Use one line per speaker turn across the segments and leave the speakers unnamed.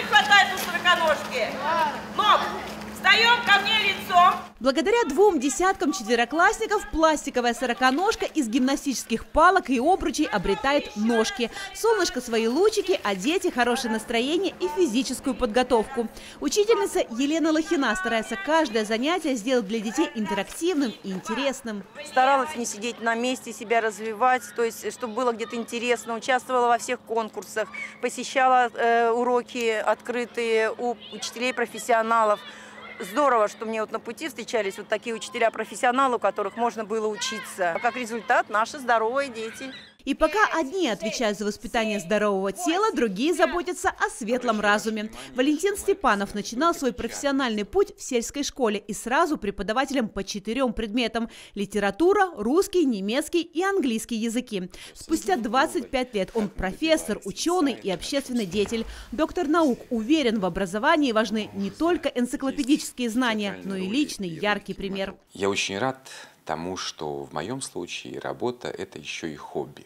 хватает у сороконожки? Ног. Встаем ко мне лицом.
Благодаря 2 десяткам четвероклассников пластиковая сороконожка из гимнастических палок и обручей обретает ножки. Солнышко свои лучики, а дети хорошее настроение и физическую подготовку. Учительница Елена Лохина старается каждое занятие сделать для детей интерактивным и интересным.
Старалась не сидеть на месте, себя развивать, то есть чтобы было где-то интересно. Участвовала во всех конкурсах, посещала уроки открытые у учителей-профессионалов. Здорово, что мне вот на пути встречались вот такие учителя-профессионалы, у которых можно было учиться. Как результат, наши здоровые дети.
И пока одни отвечают за воспитание здорового тела, другие заботятся о светлом разуме. Валентин Степанов начинал свой профессиональный путь в сельской школе и сразу преподавателем по 4 предметам – литература, русский, немецкий и английский языки. Спустя 25 лет он профессор, ученый и общественный деятель. Доктор наук уверен, в образовании важны не только энциклопедические знания, но и личный яркий пример.
Я очень рад тому, что в моем случае работа – это еще и хобби.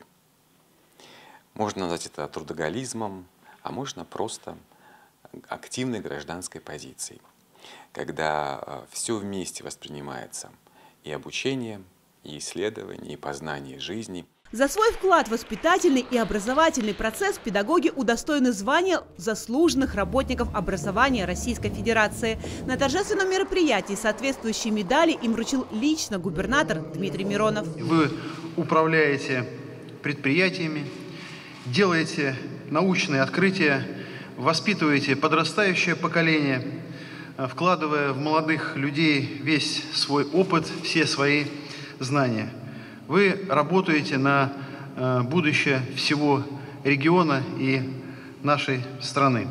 Можно назвать это трудоголизмом, а можно просто активной гражданской позицией, когда все вместе воспринимается – и обучение, и исследование, и познание жизни.
За свой вклад в воспитательный и образовательный процесс педагоги удостоены звания заслуженных работников образования Российской Федерации. На торжественном мероприятии соответствующие медали им вручил лично губернатор Дмитрий Миронов.
Вы управляете предприятиями, делаете научные открытия, воспитываете подрастающее поколение, вкладывая в молодых людей весь свой опыт, все свои знания. Вы работаете на будущее всего региона и нашей страны.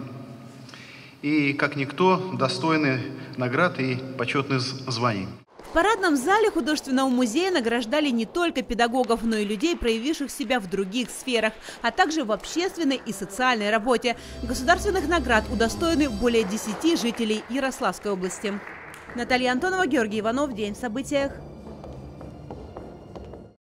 И, как никто, достойны наград и почетных званий.
В парадном зале художественного музея награждали не только педагогов, но и людей, проявивших себя в других сферах, а также в общественной и социальной работе. Государственных наград удостоены более 10 жителей Ярославской области. Наталья Антонова, Георгий Иванов. День в событиях.